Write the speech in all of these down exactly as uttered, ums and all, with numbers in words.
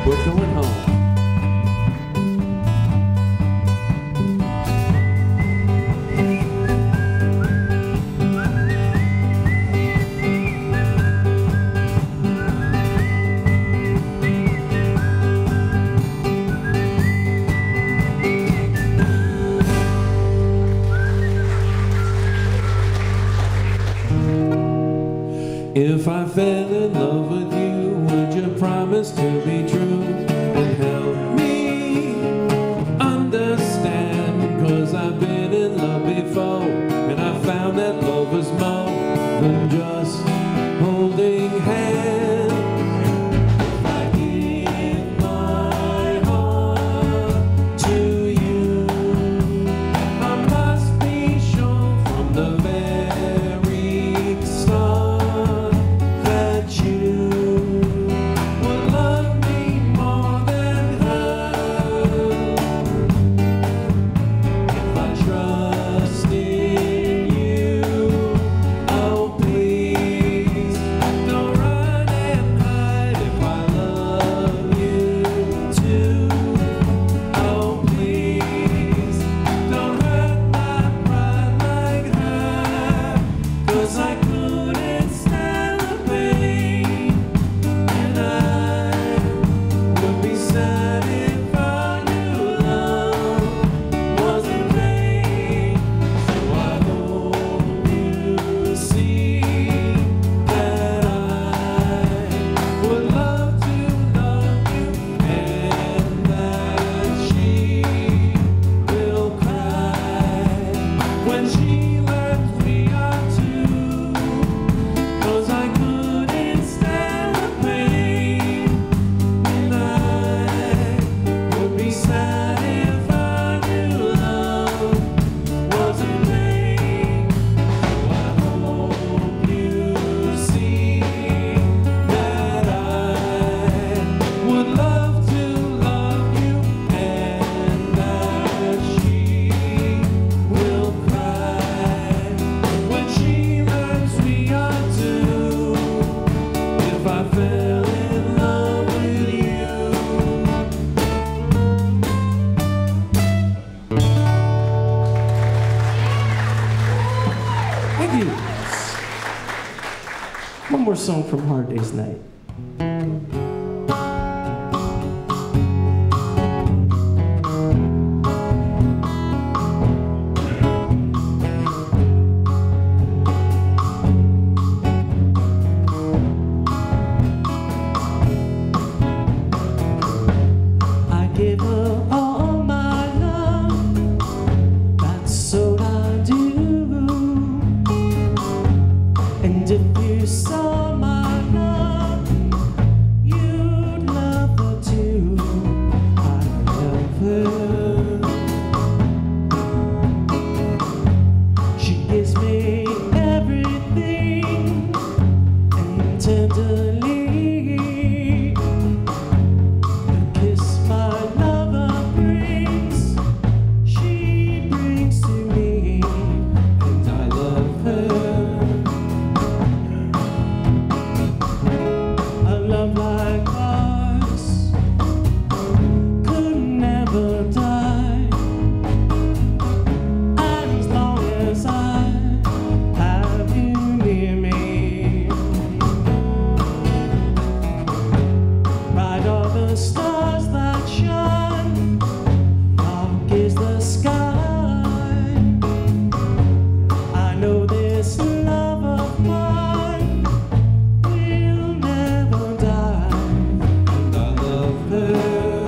we're going home. If I fell in love with you, would you promise to be true and help me understand? 'Cause I've been in love before, and I found that love was more than just holding hands. If I give my heart to you, I must be sure from the very start that you would love me more than her. If I trust in you, oh please don't run and hide. If I love you too, oh please don't hurt my pride like her. 'Cause I couldn't stand the pain, and I would be sad if I knew love wasn't vain. So I hope you see that I would love to love you, and that she will cry when she learns we are two. 'Cause I couldn't stand the pain, and I would be sad if I knew love wasn't vain. So I hope you see that I would love to love you, and that she will cry when she learns we are two. If I fell in love with you. Thank you. One more song from Hard Day's Night. I give her all my love, that's all I do. And if you saw my love, you'd love her too. I love her. She gives me everything, and tenderly the kiss my lover brings, she brings to me, and I love her. A love like ours could never die, as long as I have you near me. Bright are the stars that shine, dark is the sky. I know this love of mine will never die, and I love her.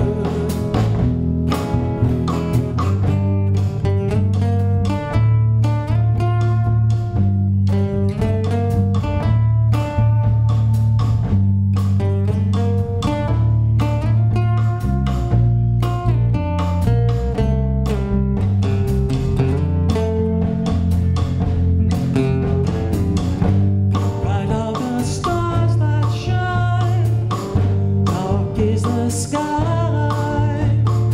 Bright are the stars that shine, dark is the sky.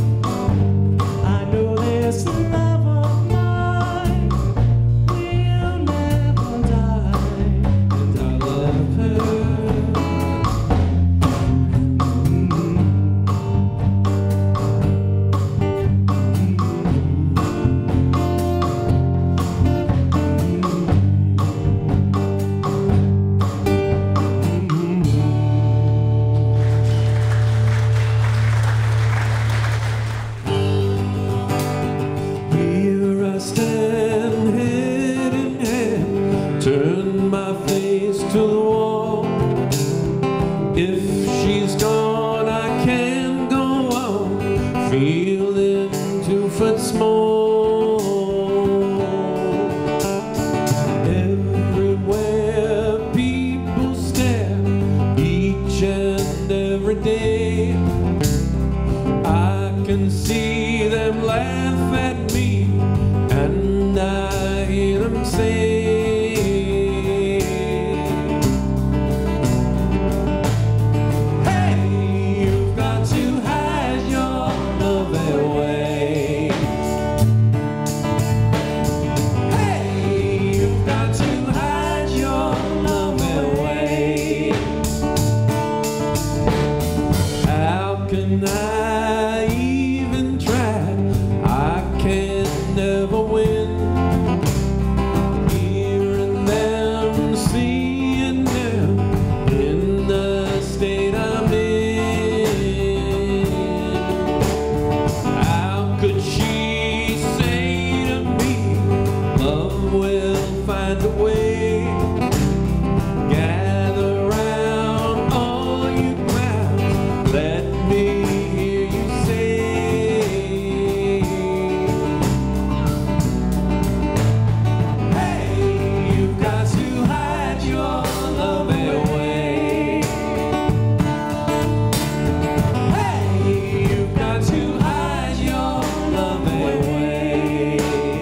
I know this love of mine will never die, and I love her. Mm. If she's gone, I can't go on feeling two foot small. Everywhere people stare, each and every day, I can see them laugh at me, and I hear them say, can I even try? I can never win. Hearing them, seeing them in the state I'm in. How could she say to me, love will find a way? Gather round all you clowns, let me hear you say, hey, you've got to hide your love away. Hey, you've got to hide your love away.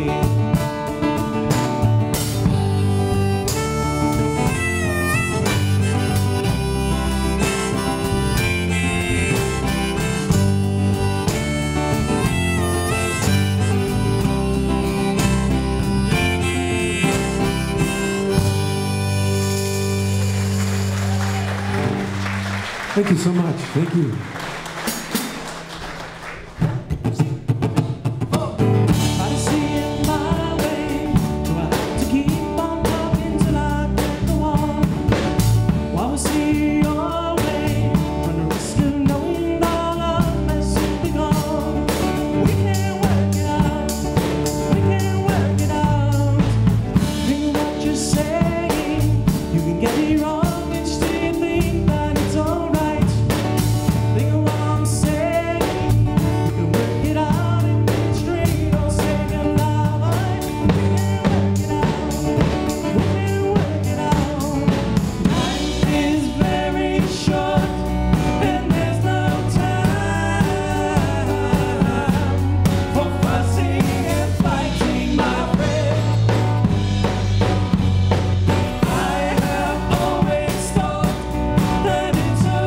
Thank you so much. Thank you. Try to see it my way, try to keep on talking till I get the wall. While we see your way, run the risk of knowing all our mess will be gone. We can work it out, we can work it out. Think of what you're saying, you can get it wrong and still think that it's alright. Think of what I'm saying, we can work it out and get it straight. I'll save your life, we can work it out, we can work it out. Life is very short and there's no time for fussing and fighting, my friend. I have always thought that it's a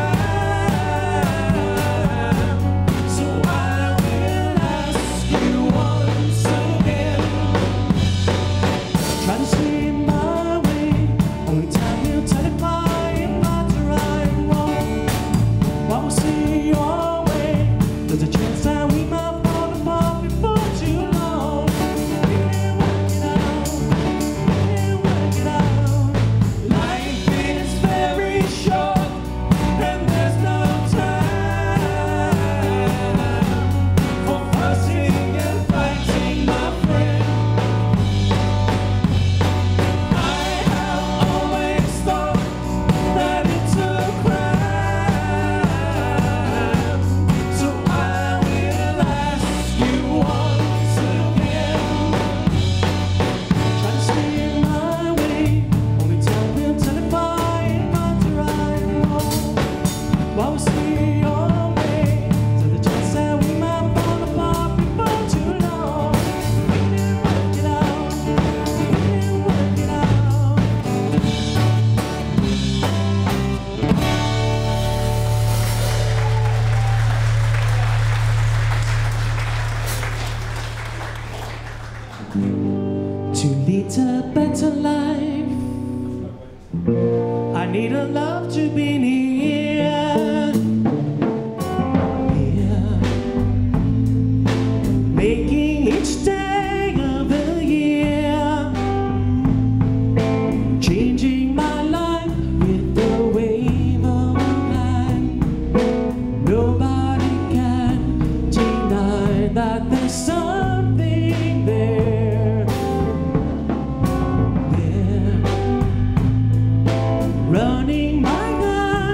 crime, so I will ask you once again. Try to see it my way, only time will tell if I am not right and wrong. While we see your way, there's a chance that we might fall apart before too long. We can work it out, we can work it out. Life is very short and there's no time for fussing and fighting, my friend. I have always thought that it's a crime, so I will ask you once again. Try to stay in my way, only time will tell if I am not right and wrong. While we see your way, there's a chance that we might fall apart before too long. We can work it out, we can work it out. To lead a better life, I need a love to be near, here, making each day of the year, changing my life with the wave of a hand. Nobody can deny that there's something there, there, running my life.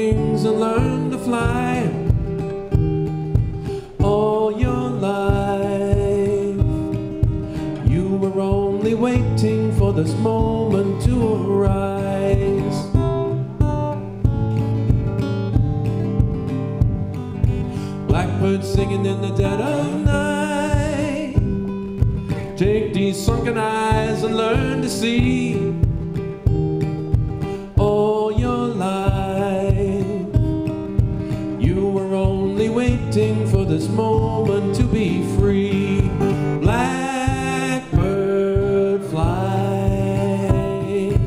wings and learn to fly. All your life you were only waiting for this moment to arise. Blackbird singing in the dead of night. Take these sunken eyes and learn to see. All your life you were only waiting for this moment to be free. Blackbird fly,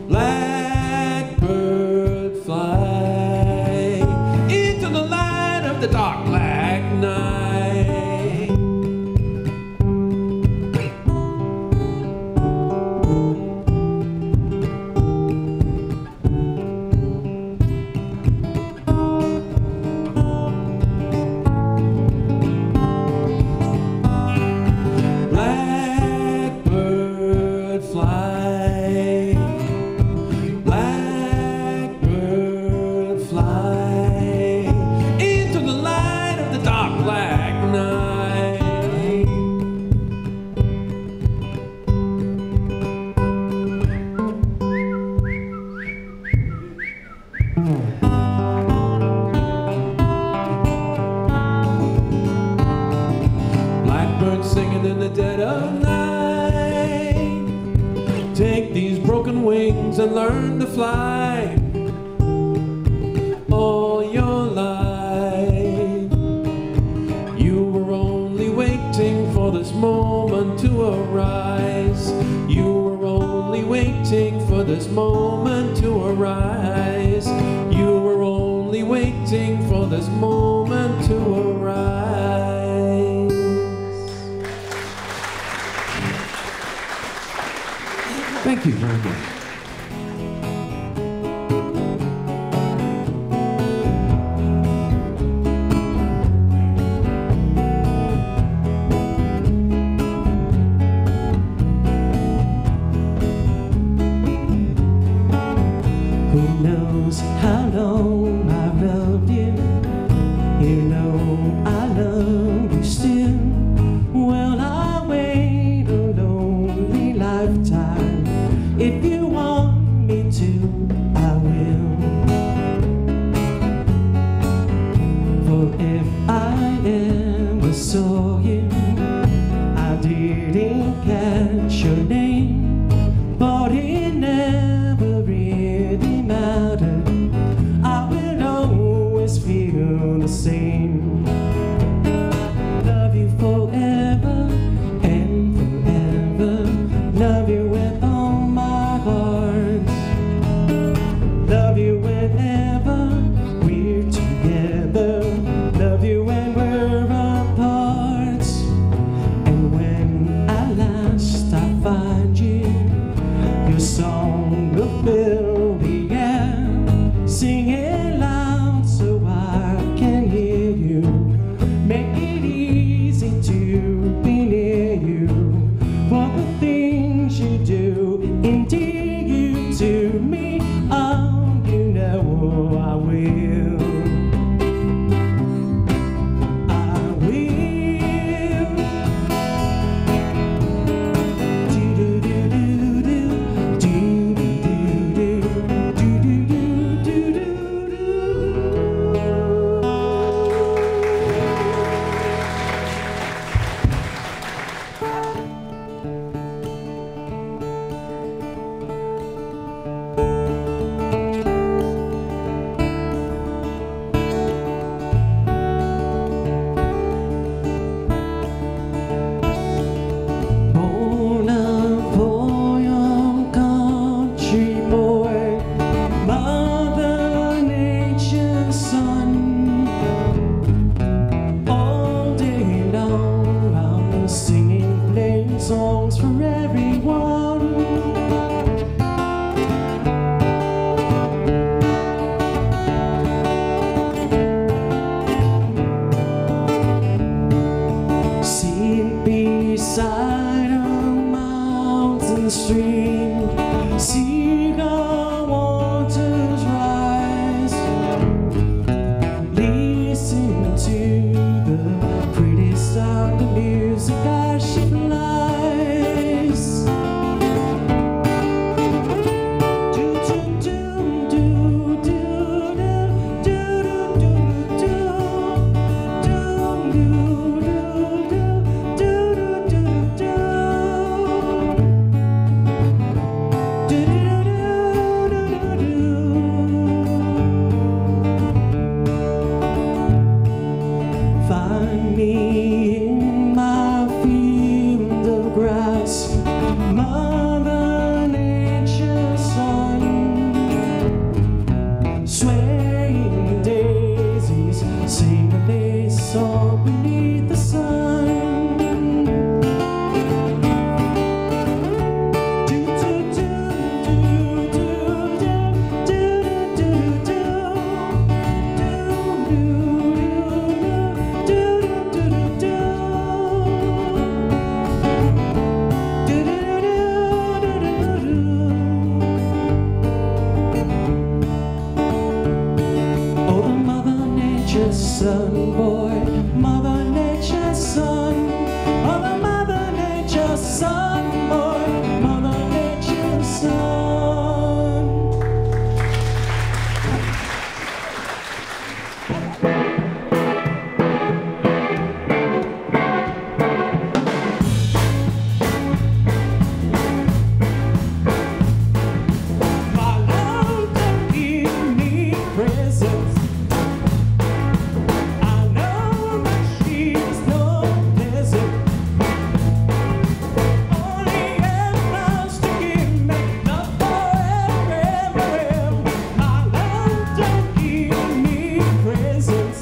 blackbird fly into the light of the dark black night. Blackbird singing in the dead of night. Take these broken wings and learn to fly. All your life you were only waiting for this moment to arise. You were only waiting for this moment to arise. You were only waiting for this moment to arise. Thank you very much. Who knows how long I've loved you? You know I love you still. Well, I wait a lonely lifetime. If you want me to, I will. For if I ever saw you, I didn't catch your name, but it never really mattered. I will always feel the same. Love you forever and forever. Love you with all my heart. Love you whenever we're together. Love you when we're apart. And when at last I find you, your song will fill the air. Sing it loud so I can hear you. Son, boy, Mother Nature's son. Oh, the Mother Nature's son, boy, Mother Nature's son. My love don't give me presents. Presents.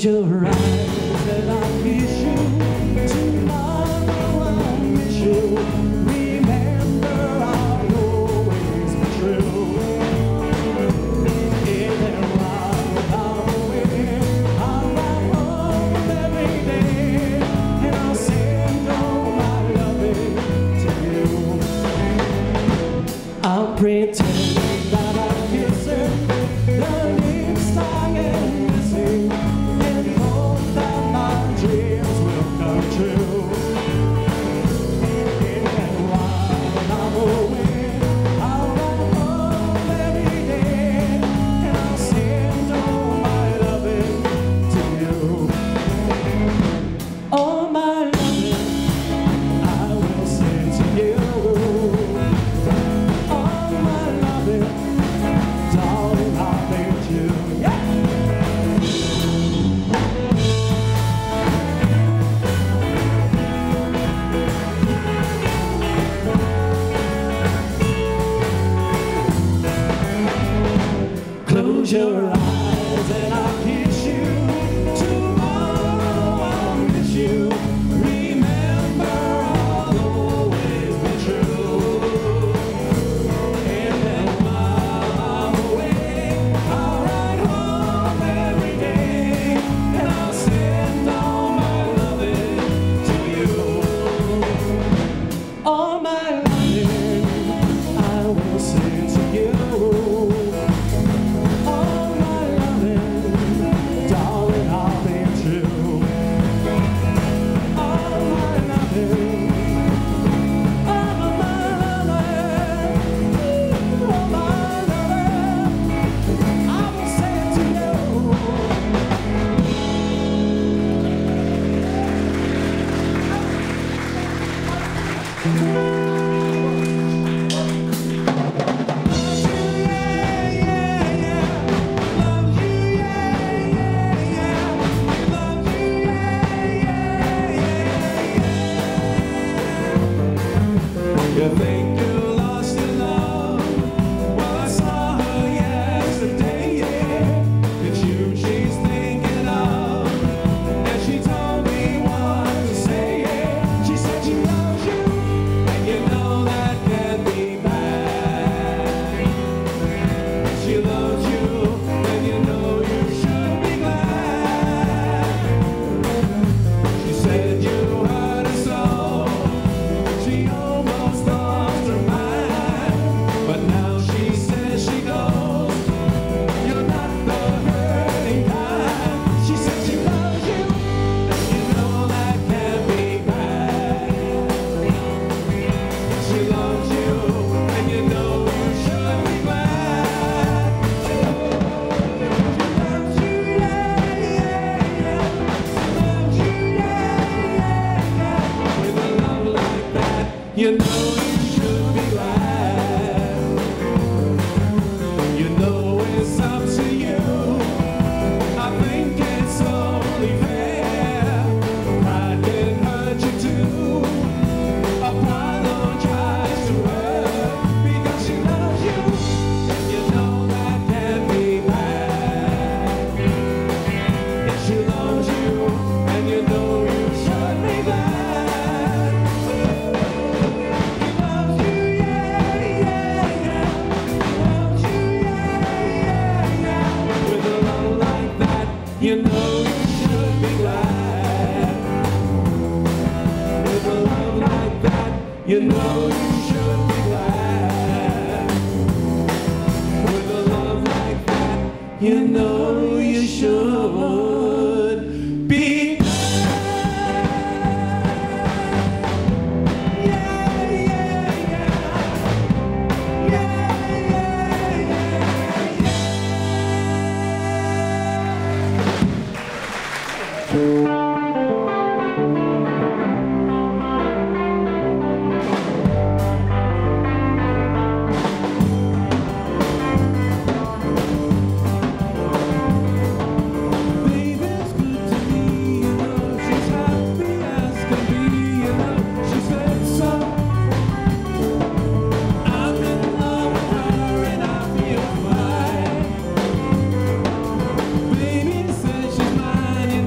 Close your eyes and I'll kiss you. Tomorrow I'll miss you. Remember I'll always be true. In and round our way, I'll ride home every day, and I'll send all my loving to you. I'll pretend that I'm kissing the lips I am missing, and hope that my dreams will come true. In and while I'm away, I'll ride home every day, and I'll send all my loving to you. All my loving I will send to you. All my loving, darling, I'll thank you. Yeah. Close your eyes and I'll kiss you. Tomorrow I'll miss you. Remember I'll always be true. And then while I'm away, I'll ride home every day, and I'll send all my loving to you. All my loving I will send to you. All my loving, darling, I'll be true. All my loving, all my loving, all my loving, I will send to you. You think you lost your love? Well, I saw her yesterday, yeah. It's you she's thinking of, and she told me what to say, yeah. She said she loves you, and you know that can't be bad. She loves you, and you know you should be glad. She said you hurt her so, she almost lost her mind, but now she says she knows you're not the hurting kind. She says she loves you, and you know that can't be bad. She loves you, and you know you should be glad. She loves you, yeah, yeah, yeah. She loves you, yeah, yeah, yeah. With a love like that, you know you should be glad. You know it's up to you. I think it's only fair. Pride can hurt you too. Apologize to her because she loves you, and you know that can't be bad. If she loves you, and you know you should be glad. He loves you, yeah, yeah, yeah. He loves you, yeah, yeah, yeah. With a love like that, you know you should be glad. With a love like that, you know you should be glad. With a love like that, you know you should be glad. Yeah, yeah, yeah. Yeah, yeah, yeah, yeah. Baby's good to me, you know. She's happy as can be, you know. She said so. I'm in love with her and I feel fine. Baby says she's mine, you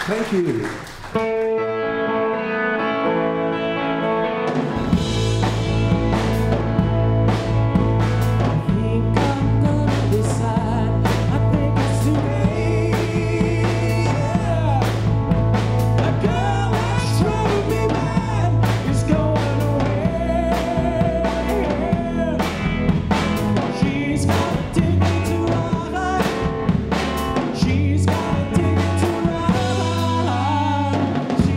Thank you. She's got a ticket to ride.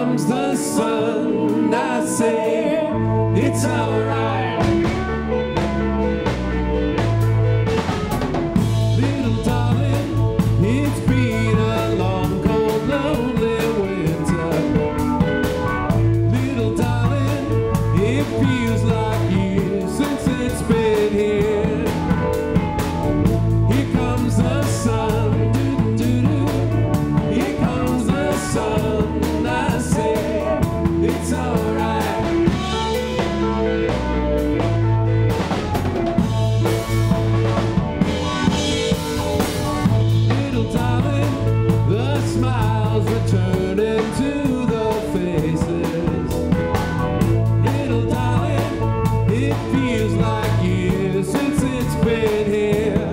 comes the sun, I say it's alright. Little darling, it's been a long, cold, lonely winter. Little darling, it feels like years since it's been here. Here comes the sun, doo-doo-doo. Here comes the sun, I say it's alright. Little darling, the smiles returning to the faces. Little darling, it feels like years since it's been here.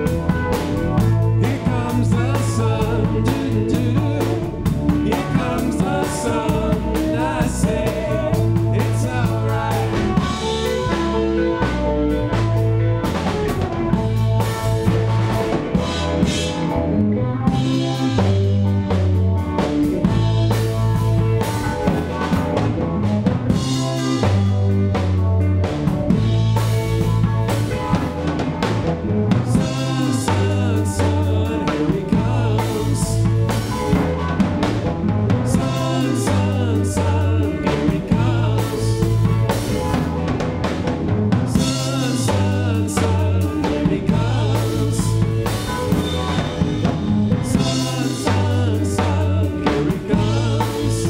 Here comes the sun, doo-doo-doo. Here comes the sun, I say it's alright. Sun, sun, sun, here he comes. Sun, sun, sun, here he comes. Sun, sun, sun, here he comes. Sun, sun, sun, here he comes.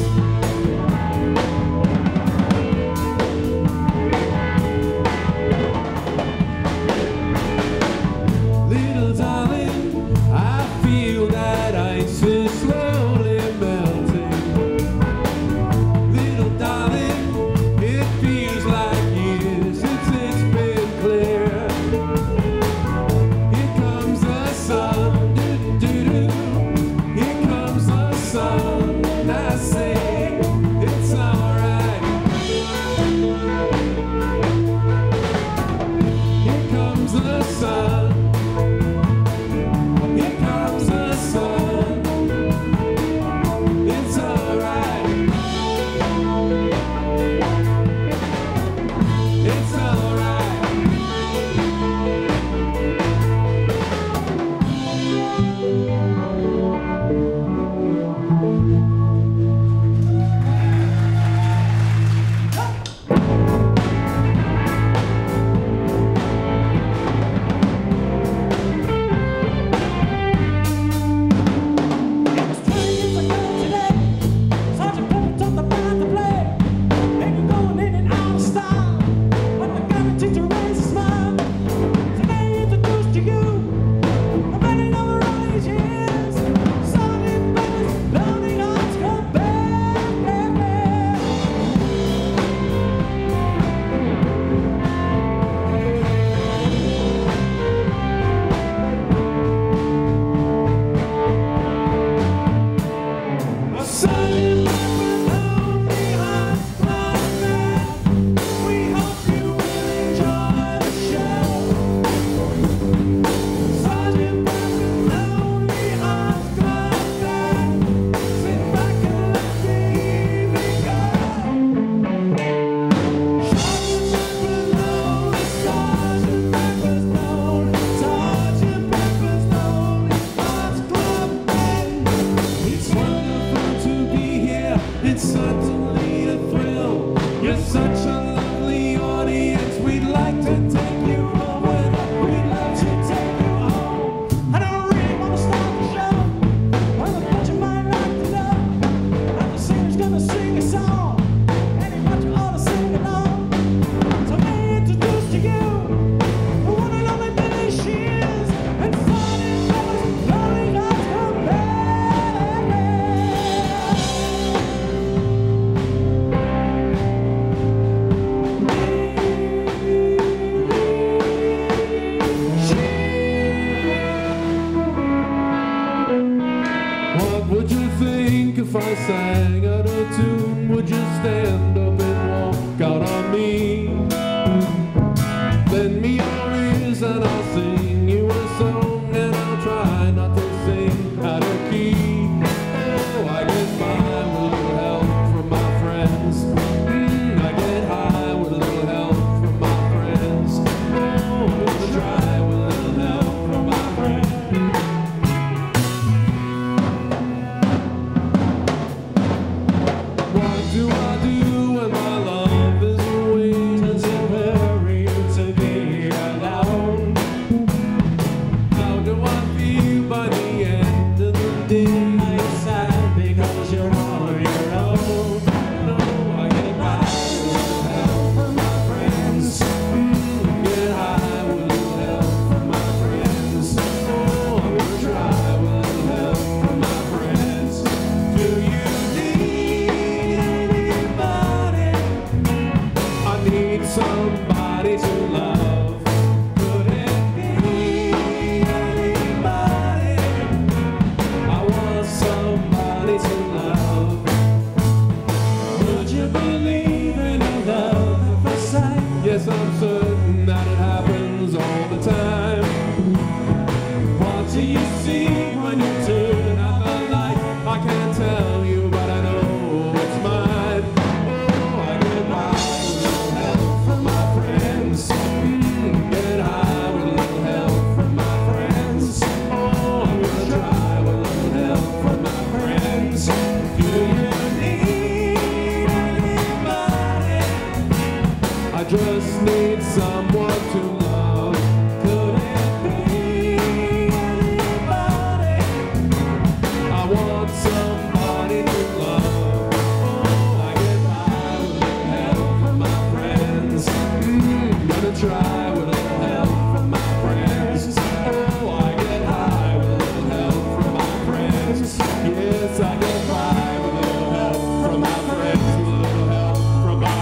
Little darling, I feel that ice is slowly melting. Little darling, it feels like years since it's been clear. Here comes the sun, doo-doo-doo. Here comes the sun, I say it's alright. Here comes the sun. Here comes the sun. It's alright. It's alright. It's certainly a thrill. You're such a lovely audience. We'd like to take you home. We'd like to take you home. I don't really want to start the show. Well, a bunch of might like to know how the singer's gonna sing a song. Anybody ought to sing along. So may I introduce to you the one and only Billy Shears and Sonny Brothers, Lonely Hearts Come Back. What would you think if I sang out of tune? Would you stand up and walk out on me? Lend me your ears and I'll sing you a song, and I'll try not to sing out of key. Oh, I get by with a little help from try with a little help from my friends. Oh, I get high with a little help from my friends. Yes, I get by with a little help from my friends. With a little help from my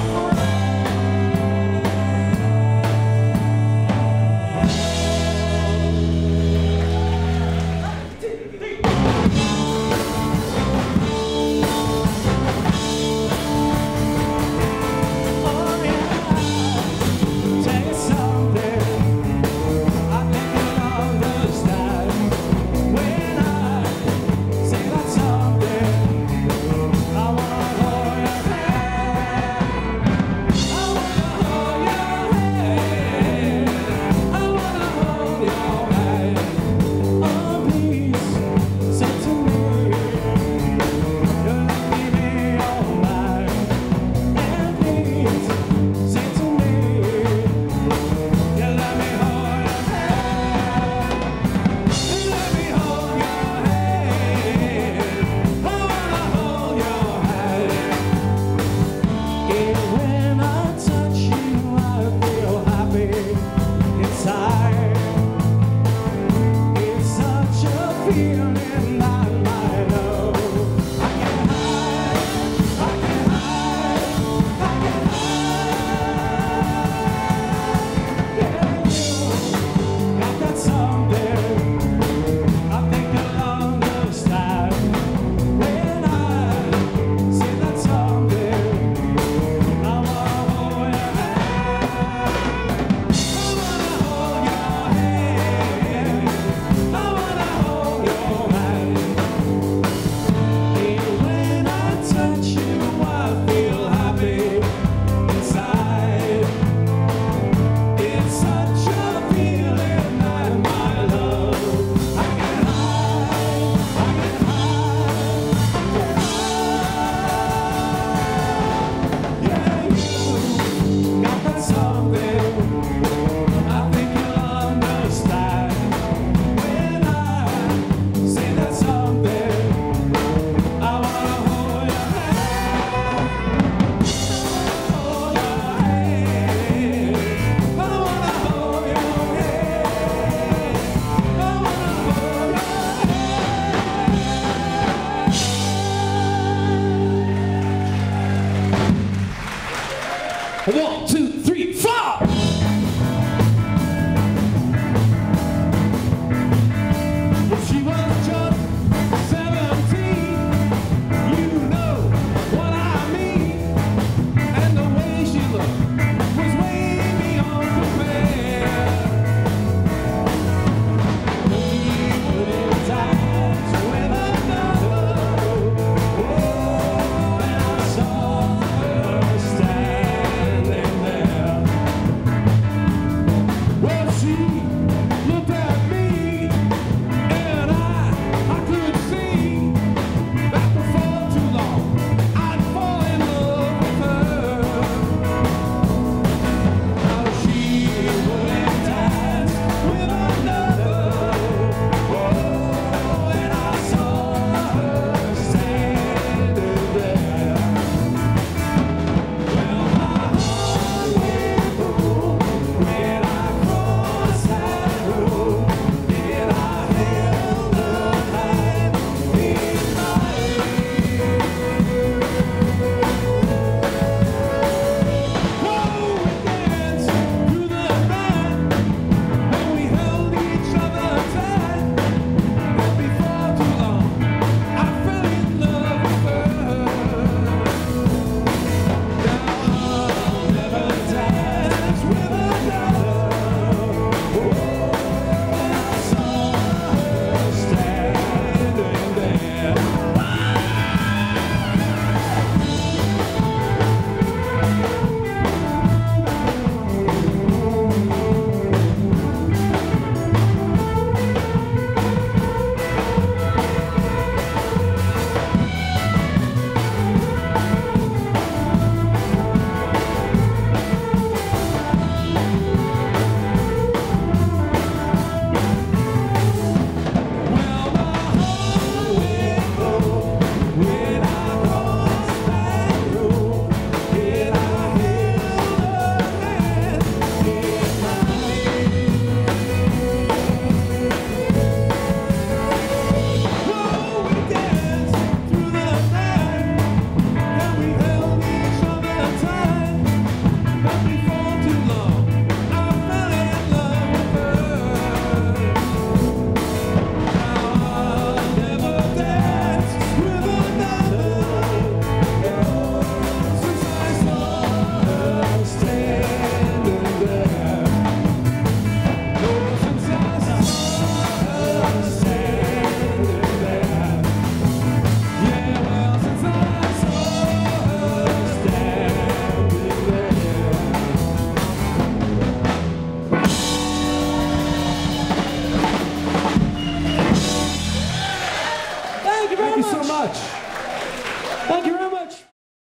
one, two, three, four! If she was just seventeen, you know what I mean. And the way she looked was way beyond compare. Even in times with another, oh, and I saw her standing there. very Thank you much. so much. Thank you.